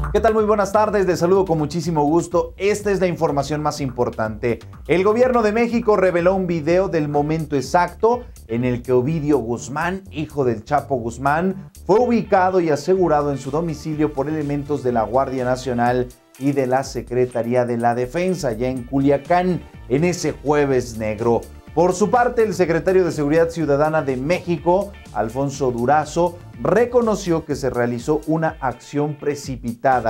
¿Qué tal? Muy buenas tardes, les saludo con muchísimo gusto. Esta es la información más importante. El gobierno de México reveló un video del momento exacto en el que Ovidio Guzmán, hijo del Chapo Guzmán, fue ubicado y asegurado en su domicilio por elementos de la Guardia Nacional y de la Secretaría de la Defensa, ya en Culiacán, en ese jueves negro. Por su parte, el secretario de Seguridad Ciudadana de México, Alfonso Durazo, reconoció que se realizó una acción precipitada.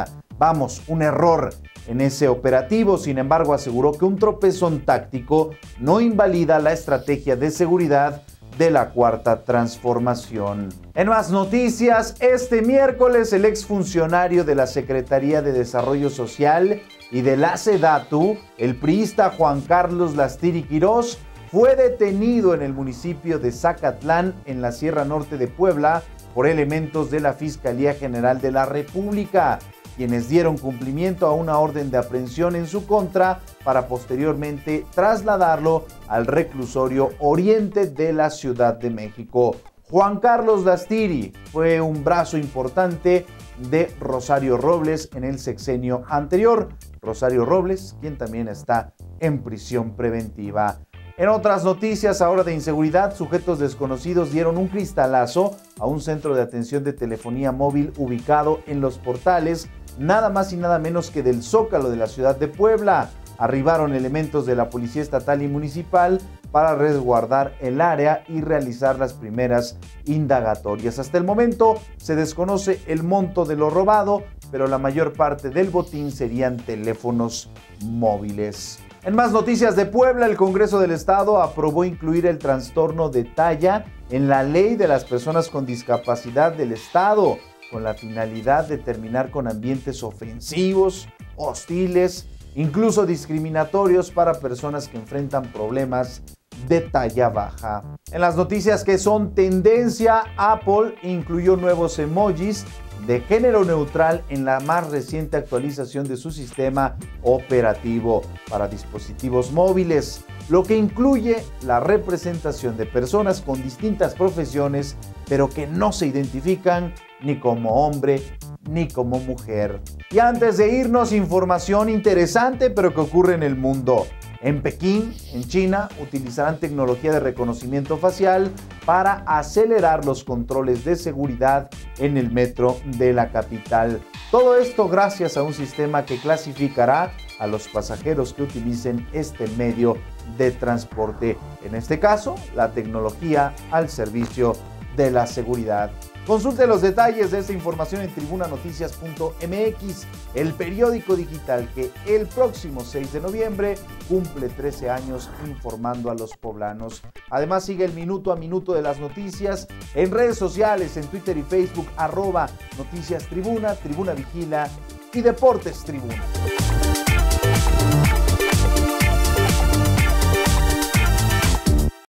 Un error en ese operativo. Sin embargo, aseguró que un tropezón táctico no invalida la estrategia de seguridad de la Cuarta Transformación. En más noticias, este miércoles el exfuncionario de la Secretaría de Desarrollo Social y de la SEDATU, el priista Juan Carlos Lastiri Quirós, fue detenido en el municipio de Zacatlán, en la Sierra Norte de Puebla, por elementos de la Fiscalía General de la República, quienes dieron cumplimiento a una orden de aprehensión en su contra para posteriormente trasladarlo al reclusorio Oriente de la Ciudad de México. Juan Carlos Lastiri fue un brazo importante de Rosario Robles en el sexenio anterior. Rosario Robles, quien también está en prisión preventiva. En otras noticias, ahora de inseguridad, sujetos desconocidos dieron un cristalazo a un centro de atención de telefonía móvil ubicado en Los Portales, nada más y nada menos que del Zócalo de la ciudad de Puebla. Arribaron elementos de la Policía Estatal y Municipal para resguardar el área y realizar las primeras indagatorias. Hasta el momento se desconoce el monto de lo robado, pero la mayor parte del botín serían teléfonos móviles. En más noticias de Puebla, el Congreso del Estado aprobó incluir el trastorno de talla en la Ley de las Personas con Discapacidad del Estado, con la finalidad de terminar con ambientes ofensivos, hostiles, incluso discriminatorios para personas que enfrentan problemas de talla baja. En las noticias que son tendencia, Apple incluyó nuevos emojis de género neutral en la más reciente actualización de su sistema operativo para dispositivos móviles, lo que incluye la representación de personas con distintas profesiones, pero que no se identifican ni como hombre ni como mujer. Y antes de irnos, información interesante pero que ocurre en el mundo. En Pekín, en China, utilizarán tecnología de reconocimiento facial para acelerar los controles de seguridad en el metro de la capital. Todo esto gracias a un sistema que clasificará a los pasajeros que utilicen este medio de transporte. En este caso, la tecnología al servicio de la seguridad. Consulte los detalles de esta información en tribunanoticias.mx, el periódico digital que el próximo 6 de noviembre cumple 13 años informando a los poblanos. Además, sigue el minuto a minuto de las noticias en redes sociales, en Twitter y Facebook, @Noticias Tribuna, Tribuna Vigila y Deportes Tribuna.